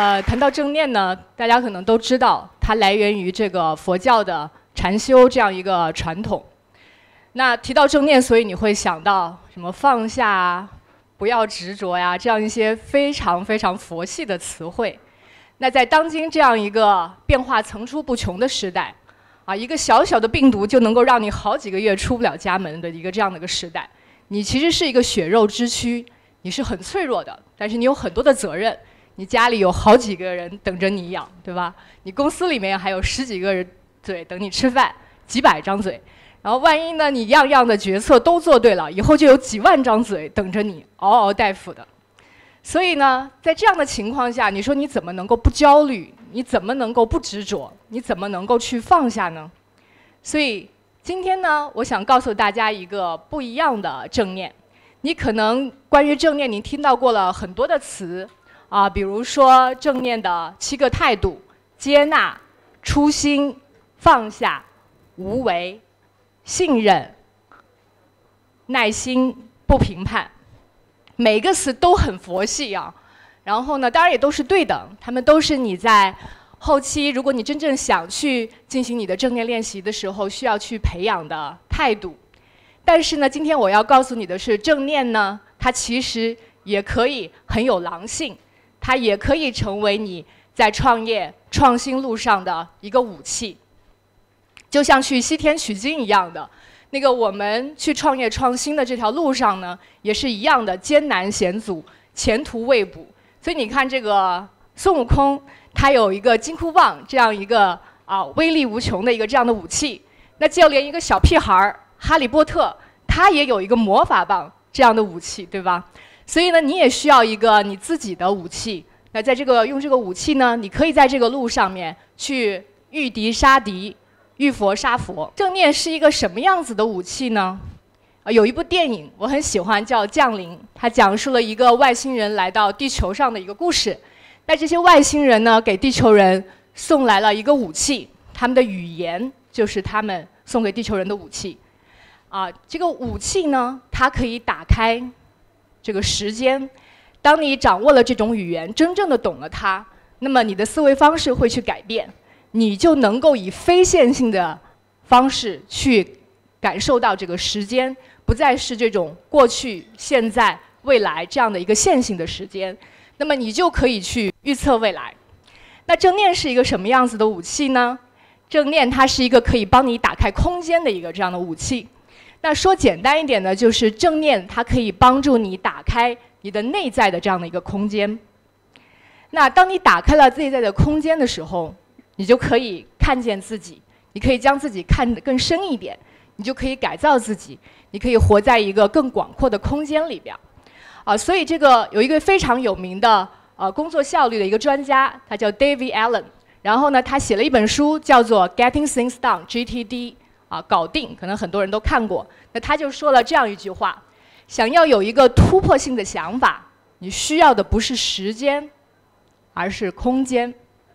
谈到正念呢，大家可能都知道，它来源于这个佛教的禅修这样一个传统。那提到正念，所以你会想到什么放下啊、不要执着呀，这样一些非常非常佛系的词汇。那在当今这样一个变化层出不穷的时代，一个小小的病毒就能够让你好几个月出不了家门的一个这样的一个时代，你其实是一个血肉之躯，你是很脆弱的，但是你有很多的责任。你家里有好几个人等着你养，对吧？你公司里面还有10几个人嘴等你吃饭，几百张嘴。然后万一呢，你样样的决策都做对了，以后就有几万张嘴等着你嗷嗷待哺的。所以呢，在这样的情况下，你说你怎么能够不焦虑？你怎么能够不执着？你怎么能够去放下呢？所以今天呢，我想告诉大家一个不一样的正念。你可能关于正念，你听到过了很多的词比如说正念的7个态度：接纳、初心、放下、无为、信任、耐心、不评判。每个词都很佛系啊，然后呢，当然也都是对的，他们都是你在后期，如果你真正想去进行你的正念练习的时候，需要去培养的态度。但是呢，今天我要告诉你的是，正念呢，它其实也可以很有狼性，它也可以成为你在创业创新路上的一个武器，就像去西天取经一样的。那个我们去创业创新的这条路上呢，也是一样的艰难险阻，前途未卜。所以你看，这个孙悟空，他有一个金箍棒这样一个威力无穷的一个这样的武器。那就连一个小屁孩儿哈利波特，他也有一个魔法棒这样的武器，对吧？所以呢，你也需要一个你自己的武器。那在用这个武器呢，你可以在这个路上面去遇敌杀敌，遇佛杀佛。正念是一个什么样子的武器呢？有一部电影我很喜欢，叫《降临》，它讲述了一个外星人来到地球上的一个故事。那这些外星人呢，给地球人送来了一个武器，他们的语言就是他们送给地球人的武器。这个武器呢，它可以打开这个时间。当你掌握了这种语言，真正的懂了它，那么你的思维方式会去改变，你就能够以非线性的方式去感受到这个时间，不再是这种过去、现在、未来这样的一个线性的时间，那么你就可以去预测未来。那正念是一个什么样子的武器呢？正念它是一个可以帮你打开空间的一个这样的武器。那说简单一点呢，就是正念它可以帮助你打开你的内在的这样的一个空间。那当你打开了内在的空间的时候，你就可以看见自己，你可以将自己看得更深一点，你就可以改造自己，你可以活在一个更广阔的空间里边。所以这个有一个非常有名的工作效率的一个专家，他叫 David Allen。然后呢，他写了一本书叫做 Getting Things Done，GTD。搞定，可能很多人都看过。那他就说了这样一句话：想要有一个突破性的想法，你需要的不是时间，而是空间。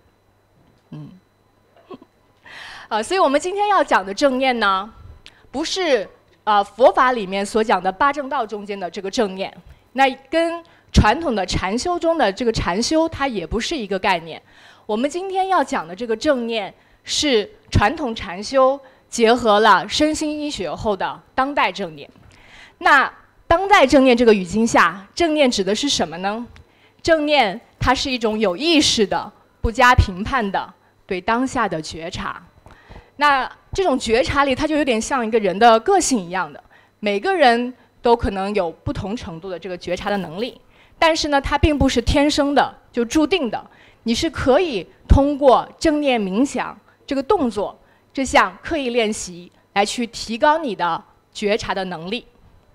所以我们今天要讲的正念呢，不是佛法里面所讲的8正道中间的这个正念，那跟传统的禅修中的这个禅修，它也不是一个概念。我们今天要讲的这个正念，是传统禅修结合了身心医学后的当代正念。那当代正念这个语境下，正念指的是什么呢？正念它是一种有意识的、不加评判的对当下的觉察。那这种觉察力，它就有点像一个人的个性一样的，每个人都可能有不同程度的这个觉察的能力，但是呢，它并不是天生的，就注定的。你是可以通过正念冥想这个动作，这项刻意练习来去提高你的觉察的能力。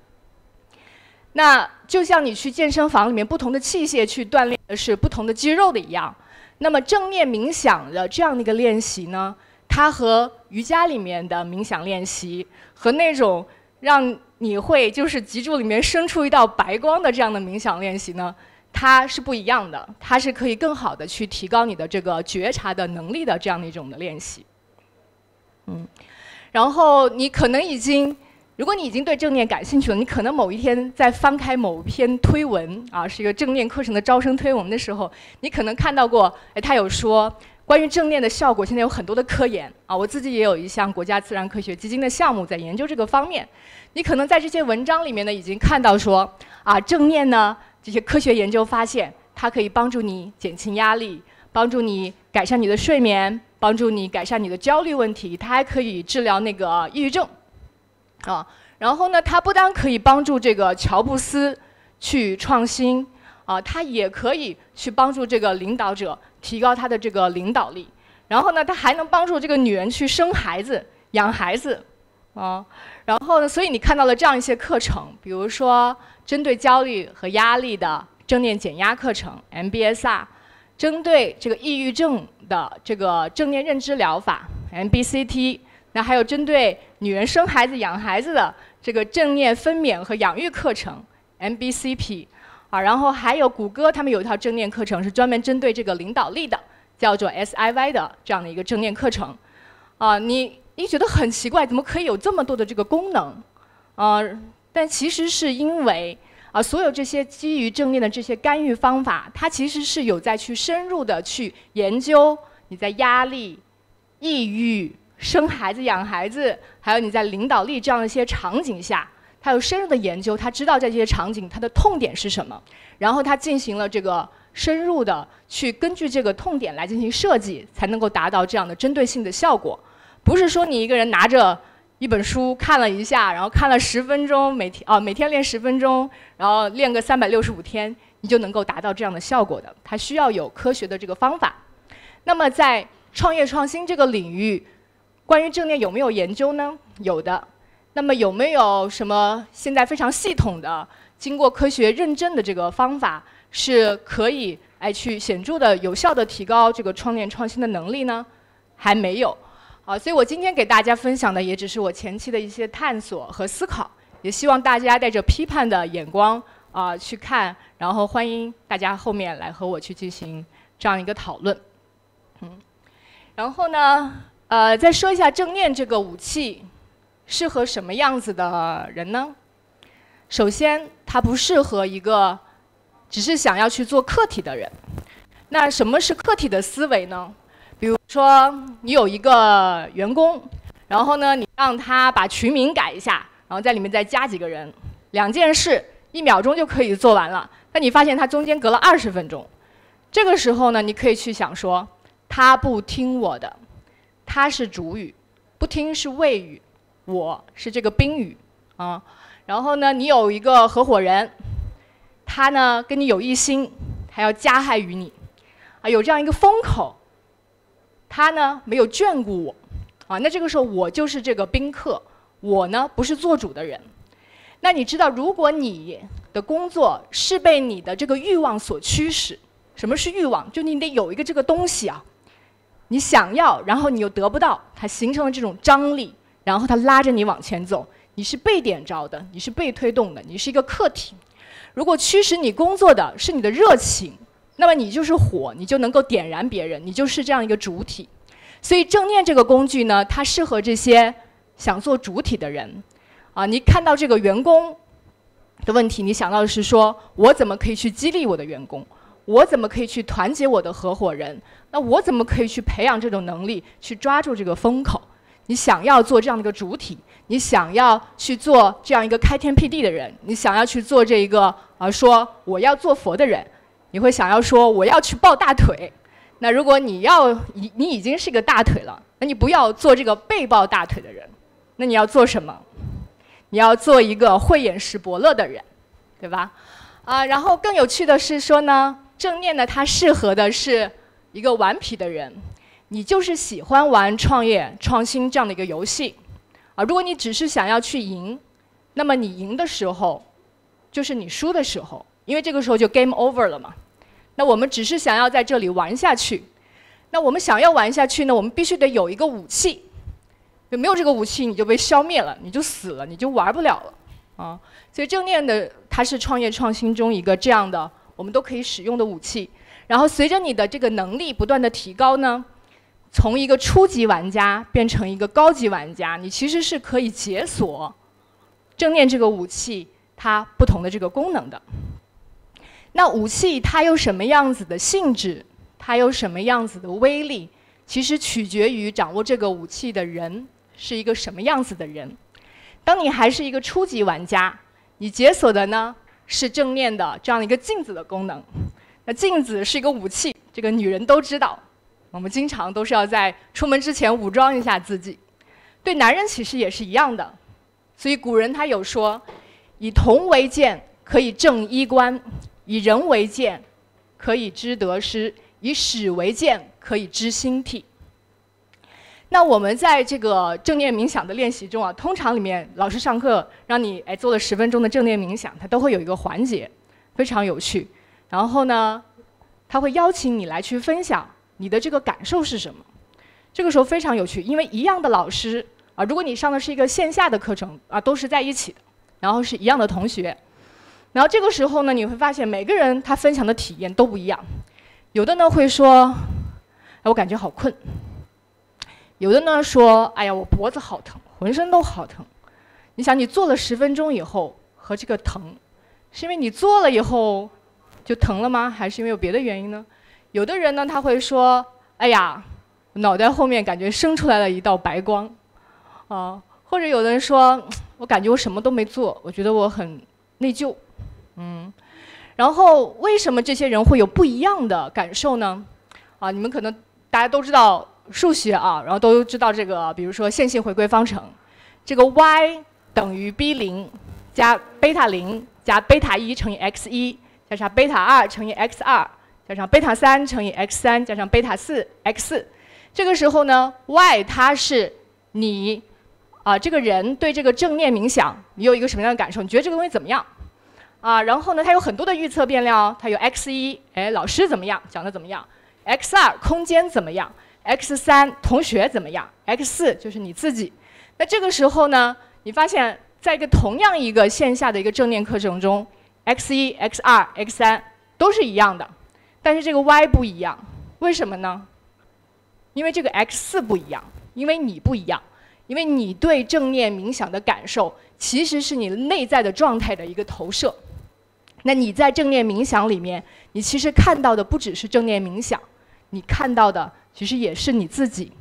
那就像你去健身房里面不同的器械去锻炼的是不同的肌肉的一样，那么正念冥想的这样的一个练习呢，它和瑜伽里面的冥想练习，和那种让你会就是脊柱里面生出一道白光的这样的冥想练习呢，它是不一样的，它是可以更好的去提高你的这个觉察的能力的这样的一种的练习。然后你可能已经如果你已经对正念感兴趣了，你可能某一天在翻开某篇推文啊，是一个正念课程的招生推文的时候，你可能看到过，他有说关于正念的效果，现在有很多的科研啊，我自己也有一项国家自然科学基金的项目在研究这个方面。你可能在这些文章里面呢，已经看到说啊，正念呢，这些科学研究发现，它可以帮助你减轻压力，帮助你改善你的睡眠，帮助你改善你的焦虑问题，它还可以治疗那个抑郁症。然后呢，它不但可以帮助这个乔布斯去创新，它也可以去帮助这个领导者提高他的这个领导力。然后呢，它还能帮助这个女人去生孩子、养孩子，然后呢，所以你看到了这样一些课程，比如说针对焦虑和压力的正念减压课程 MBSR， 针对这个抑郁症的这个正念认知疗法 MBCT。那还有针对女人生孩子、养孩子的这个正念分娩和养育课程 MBCP， 然后还有谷歌他们有一套正念课程是专门针对这个领导力的，叫做 SIY 的这样的一个正念课程。你觉得很奇怪，怎么可以有这么多的这个功能？但其实是因为所有这些基于正念的这些干预方法，它其实是有在去深入的去研究你在压力、抑郁、生孩子、养孩子，还有你在领导力这样的一些场景下，他有深入的研究，他知道在这些场景它的痛点是什么，然后他进行了这个深入的去根据这个痛点来进行设计，才能够达到这样的针对性的效果。不是说你一个人拿着一本书看了一下，然后看了10分钟，每天练10分钟，然后练个365天，你就能够达到这样的效果的。它需要有科学的这个方法。那么在创业创新这个领域，关于正念有没有研究呢？有的。那么有没有什么现在非常系统的、经过科学认证的这个方法，是可以去显著的、有效的提高这个创业创新的能力呢？还没有。所以我今天给大家分享的也只是我前期的一些探索和思考，也希望大家带着批判的眼光去看，然后欢迎大家后面来和我去进行这样一个讨论。然后呢？再说一下正念这个武器适合什么样子的人呢？首先，它不适合一个只是想要去做客体的人。那什么是客体的思维呢？比如说，你有一个员工，然后呢，你让他把群名改一下，然后在里面再加几个人，2件事1秒钟就可以做完了。那你发现他中间隔了20分钟，这个时候呢，你可以去想说，他不听我的。他是主语，不听是谓语，我是这个宾语然后呢，你有一个合伙人，他呢跟你有异心，还要加害于你有这样一个风口，他呢没有眷顾我那这个时候我就是这个宾客，我呢不是做主的人。那你知道，如果你的工作是被你的这个欲望所驱使，什么是欲望？就你得有一个这个东西你想要，然后你又得不到，它形成了这种张力，然后它拉着你往前走。你是被点着的，你是被推动的，你是一个客体。如果驱使你工作的是你的热情，那么你就是火，你就能够点燃别人，你就是这样一个主体。所以正念这个工具呢，它适合这些想做主体的人你看到这个员工的问题，你想到的是说，我怎么可以去激励我的员工？我怎么可以去团结我的合伙人？那我怎么可以去培养这种能力，去抓住这个风口？你想要做这样的一个主体，你想要去做这样一个开天辟地的人，你想要去做这一个说我要做佛的人，你会想要说我要去抱大腿。那如果你已经是个大腿了，那你不要做这个被抱大腿的人，那你要做什么？你要做一个慧眼识伯乐的人，对吧？然后更有趣的是说呢，正念呢，它适合的是一个顽皮的人，你就是喜欢玩创业创新这样的一个游戏如果你只是想要去赢，那么你赢的时候就是你输的时候，因为这个时候就 game over 了嘛。那我们只是想要在这里玩下去，那我们想要玩下去呢，我们必须得有一个武器，没有这个武器你就被消灭了，你就死了，你就玩不了了所以正念的它是创业创新中一个这样的我们都可以使用的武器。然后随着你的这个能力不断的提高呢，从一个初级玩家变成一个高级玩家，你其实是可以解锁正念这个武器它不同的这个功能的。那武器它有什么样子的性质，它有什么样子的威力，其实取决于掌握这个武器的人是一个什么样子的人。当你还是一个初级玩家，你解锁的呢是正念的这样的一个镜子的功能。那镜子是一个武器，这个女人都知道，我们经常都是要在出门之前武装一下自己。对男人其实也是一样的，所以古人他有说，以铜为鉴，可以正衣冠；以人为鉴，可以知得失；以史为鉴，可以知兴替。那我们在这个正念冥想的练习中啊，通常里面老师上课让你做了10分钟的正念冥想，它都会有一个环节，非常有趣。然后呢，他会邀请你来去分享你的这个感受是什么。这个时候非常有趣，因为一样的老师啊，如果你上的是一个线下的课程啊，都是在一起的，然后是一样的同学，然后这个时候呢，你会发现每个人他分享的体验都不一样。有的呢会说，我感觉好困；有的呢说，哎呀，我脖子好疼，浑身都好疼。你想，你做了10分钟以后和这个疼，是因为你做了以后就疼了吗？还是因为有别的原因呢？有的人呢他会说，哎呀，脑袋后面感觉生出来了一道白光，或者有的人说，我感觉我什么都没做，我觉得我很内疚，然后为什么这些人会有不一样的感受呢？你们可能大家都知道数学啊，然后都知道这个，比如说线性回归方程，这个 y 等于 b0 加贝塔0加贝塔1乘以 x1 加上贝塔2乘以 x2 加上贝塔3乘以 x3 加上贝塔4 x4。这个时候呢 ，y 它是你这个人对这个正念冥想，你有一个什么样的感受？你觉得这个东西怎么样？然后呢，它有很多的预测变量，它有 x1，老师怎么样，讲的怎么样 ；x2 空间怎么样 ；x3 同学怎么样 ；x4 就是你自己。那这个时候呢，你发现在同样一个线下的一个正念课程中 ，x1、x2、x3 都是一样的，但是这个 y 不一样，为什么呢？因为这个 x4 不一样，因为你不一样。因为你对正念冥想的感受，其实是你内在的状态的一个投射。那你在正念冥想里面，你其实看到的不只是正念冥想，你看到的其实也是你自己。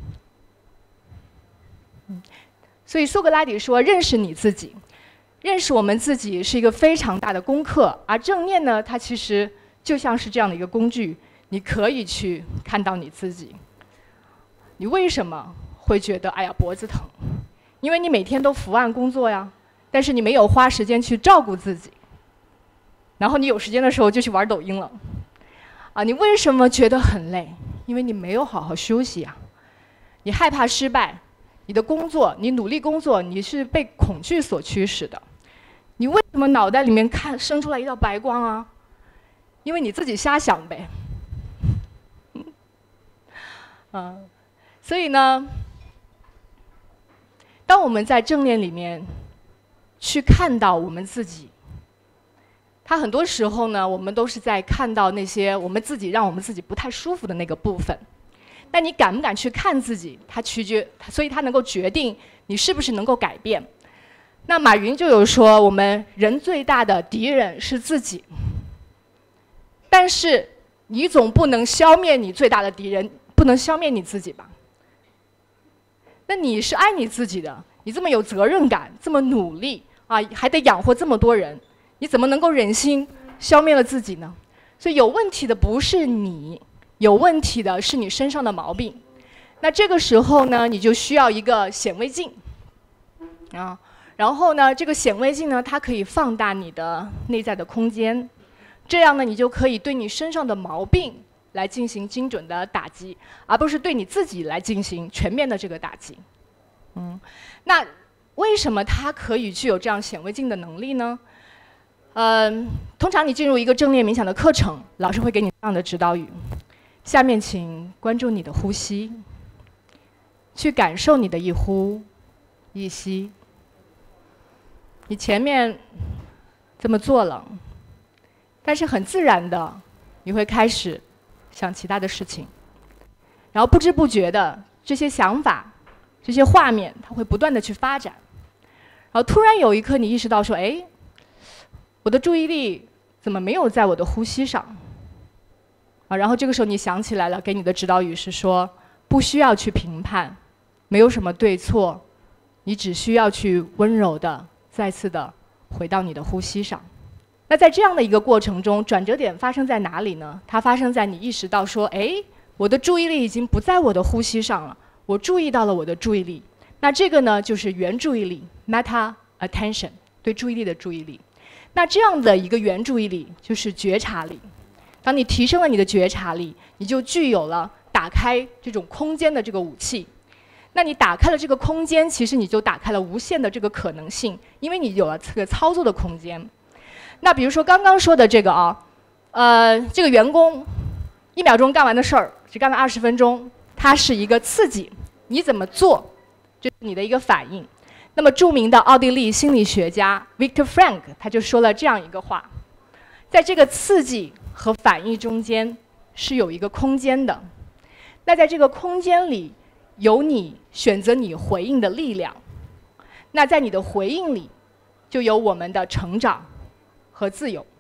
所以苏格拉底说，认识你自己，认识我们自己是一个非常大的功课。而正念呢，它其实就像是这样的一个工具，你可以去看到你自己。你为什么会觉得哎呀脖子疼？因为你每天都伏案工作呀，但是你没有花时间去照顾自己，然后你有时间的时候就去玩抖音了。你为什么觉得很累？因为你没有好好休息呀。你害怕失败，你的工作，你努力工作，你是被恐惧所驱使的。你为什么脑袋里面生出来一道白光啊？因为你自己瞎想呗。所以呢，当我们在正念里面去看到我们自己，它很多时候呢，我们都是在看到那些我们自己让我们自己不太舒服的那个部分。那你敢不敢去看自己？所以它能够决定你是不是能够改变。那马云就有说，我们人最大的敌人是自己，但是你总不能消灭你最大的敌人，不能消灭你自己吧？那你是爱你自己的，你这么有责任感，这么努力还得养活这么多人，你怎么能够忍心消灭了自己呢？所以有问题的不是你，有问题的是你身上的毛病。那这个时候呢，你就需要一个显微镜然后呢，这个显微镜呢，它可以放大你的内在的空间，这样呢，你就可以对你身上的毛病来进行精准的打击，而不是对你自己来进行全面的这个打击。那为什么它可以具有这样显微镜的能力呢？通常你进入一个正念冥想的课程，老师会给你这样的指导语：下面请关注你的呼吸，去感受你的一呼一吸。你前面这么做了，但是很自然的，你会开始想其他的事情，然后不知不觉的这些想法、这些画面，它会不断的去发展， 然后突然有一刻你意识到说，哎，我的注意力怎么没有在我的呼吸上？然后这个时候你想起来了，给你的指导语是说，不需要去评判，没有什么对错，你只需要去温柔的再次的回到你的呼吸上。那在这样的一个过程中，转折点发生在哪里呢？它发生在你意识到说，哎，我的注意力已经不在我的呼吸上了，我注意到了我的注意力。那这个呢，就是原注意力 （meta attention）， 对注意力的注意力。那这样的一个原注意力就是觉察力。当你提升了你的觉察力，你就具有了打开这种空间的这个武器。那你打开了这个空间，其实你就打开了无限的这个可能性，因为你有了这个操作的空间。那比如说刚刚说的这个这个员工1秒钟干完的事儿，只干了20分钟，它是一个刺激，你怎么做，这是你的一个反应。那么著名的奥地利心理学家 Viktor Frankl 他就说了这样一个话：在这个刺激和反应中间是有一个空间的，那在这个空间里有你选择你回应的力量，那在你的回应里就有我们的成长和自由。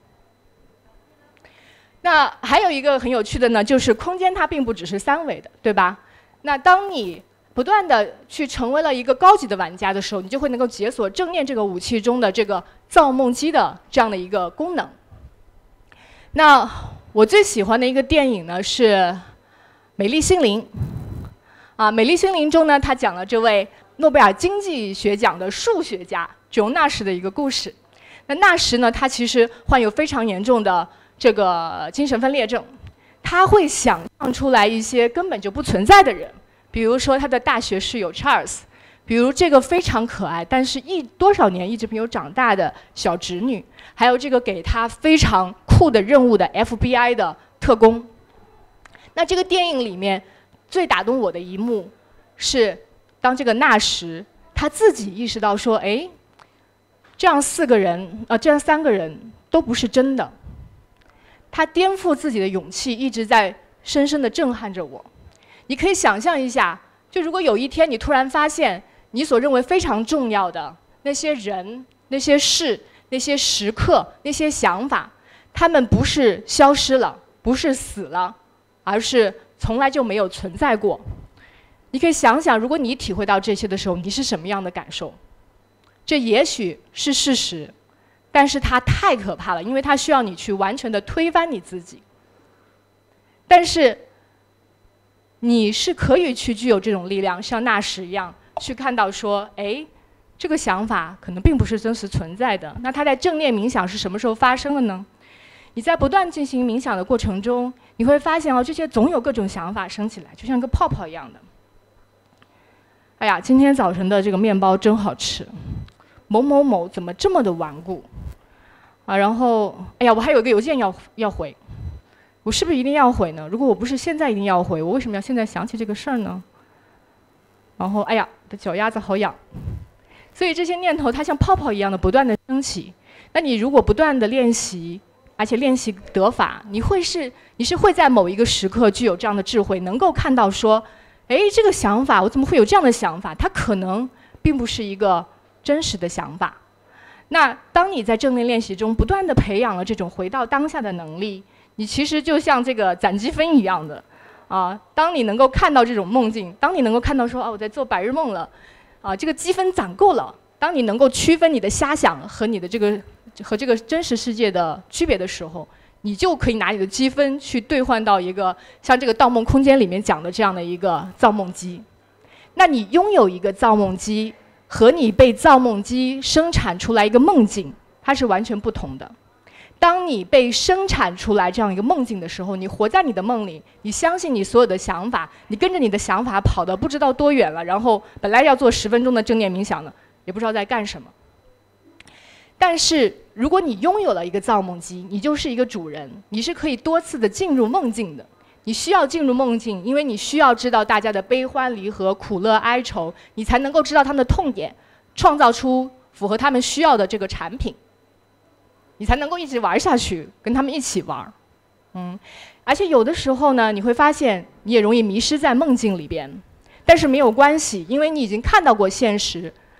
那还有一个很有趣的呢，就是空间它并不只是3维的，对吧？那当你不断的去成为了一个高级的玩家的时候，你就会能够解锁正念这个武器中的这个造梦机的这样的一个功能。那我最喜欢的一个电影呢是《美丽心灵》《美丽心灵》中呢，他讲了这位诺贝尔经济学奖的数学家琼纳什的一个故事。那纳什呢，他其实患有非常严重的这个精神分裂症，他会想象出来一些根本就不存在的人，比如说他的大学室友 Charles， 比如这个非常可爱但是多少年一直没有长大的小侄女，还有这个给他非常酷的任务的 FBI 的特工。那这个电影里面最打动我的一幕是，当这个纳什他自己意识到说，哎，这样3个人都不是真的，他颠覆自己的勇气一直在深深地震撼着我。你可以想象一下，就如果有一天你突然发现你所认为非常重要的那些人、那些事、那些时刻、那些想法，他们不是消失了，不是死了，而是从来就没有存在过。你可以想想，如果你体会到这些的时候，你是什么样的感受？这也许是事实，但是它太可怕了，因为它需要你去完全的推翻你自己。但是你是可以去具有这种力量，像纳什一样去看到说，哎，这个想法可能并不是真实存在的。那它在正念冥想是什么时候发生的呢？你在不断进行冥想的过程中，你会发现这些总有各种想法升起来，就像一个泡泡一样的。哎呀，今天早晨的这个面包真好吃，某某某怎么这么的顽固然后哎呀，我还有一个邮件要回，我是不是一定要回呢？如果我不是现在一定要回，我为什么要现在想起这个事儿呢？然后哎呀，我的脚丫子好痒。所以这些念头它像泡泡一样的不断的升起。那你如果不断的练习，而且练习得法，你是会在某一个时刻具有这样的智慧，能够看到说，哎，这个想法我怎么会有这样的想法？它可能并不是一个真实的想法。那当你在正念练习中不断的培养了这种回到当下的能力，你其实就像这个攒积分一样的当你能够看到这种梦境，当你能够看到说我在做白日梦了这个积分攒够了，当你能够区分你的瞎想和你的这个真实世界的区别的时候，你就可以拿你的积分去兑换到一个像这个《盗梦空间》里面讲的这样的一个造梦机。那你拥有一个造梦机和你被造梦机生产出来一个梦境，它是完全不同的。当你被生产出来这样一个梦境的时候，你活在你的梦里，你相信你所有的想法，你跟着你的想法跑得不知道多远了，然后本来要做10分钟的正念冥想呢，也不知道在干什么。但是如果你拥有了一个造梦机，你就是一个主人，你是可以多次的进入梦境的。你需要进入梦境，因为你需要知道大家的悲欢离合、苦乐哀愁，你才能够知道他们的痛点，创造出符合他们需要的这个产品，你才能够一直玩下去，跟他们一起玩。而且有的时候呢，你会发现你也容易迷失在梦境里边，但是没有关系，因为你已经看到过现实。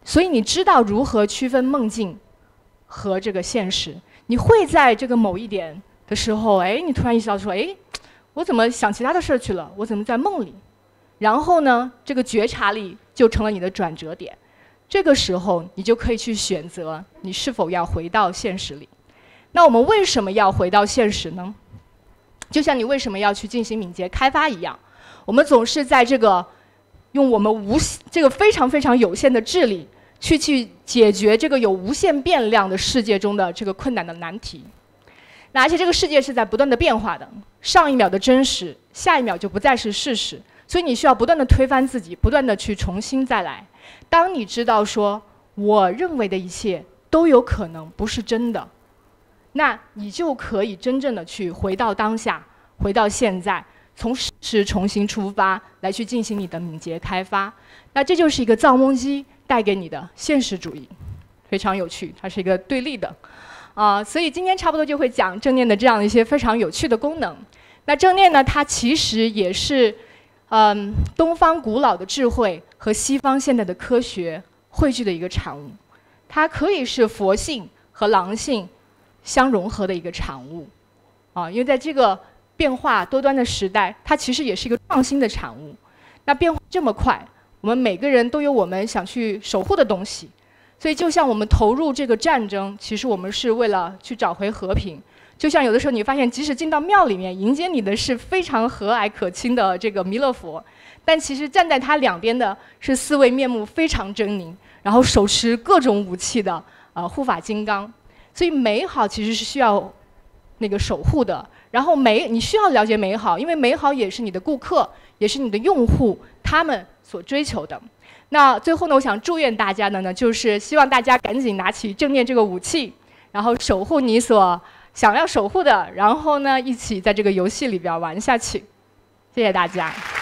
所以你知道如何区分梦境和这个现实。你会在这个某一点的时候，哎，你突然意识到说，哎，我怎么想其他的事儿去了？我怎么在梦里？然后呢，这个觉察力就成了你的转折点。这个时候，你就可以去选择你是否要回到现实里。那我们为什么要回到现实呢？就像你为什么要去进行敏捷开发一样，我们总是在这个用我们这个非常非常有限的智力去解决这个有无限变量的世界中的这个困难的难题。那而且这个世界是在不断的变化的，上一秒的真实，下一秒就不再是事实，所以你需要不断的推翻自己，不断的去重新再来。当你知道说我认为的一切都有可能不是真的，那你就可以真正的去回到当下，回到现在，从事实重新出发，来去进行你的敏捷开发。那这就是一个造梦机带给你的现实主义，非常有趣，它是一个对立的。所以今天差不多就会讲正念的这样一些非常有趣的功能。那正念呢，它其实也是东方古老的智慧和西方现代的科学汇聚的一个产物，它可以是佛性和狼性相融合的一个产物。因为在这个变化多端的时代，它其实也是一个创新的产物。那变化这么快，我们每个人都有我们想去守护的东西。所以就像我们投入这个战争，其实我们是为了去找回和平。就像有的时候你发现，即使进到庙里面，迎接你的是非常和蔼可亲的这个弥勒佛，但其实站在他两边的是4位面目非常狰狞，然后手持各种武器的护法金刚。所以美好其实是需要那个守护的。然后你需要了解美好，因为美好也是你的顾客，也是你的用户，他们所追求的。那最后呢，我想祝愿大家的呢，就是希望大家赶紧拿起正念这个武器，然后守护你所想要守护的，然后呢，一起在这个游戏里边玩下去。谢谢大家。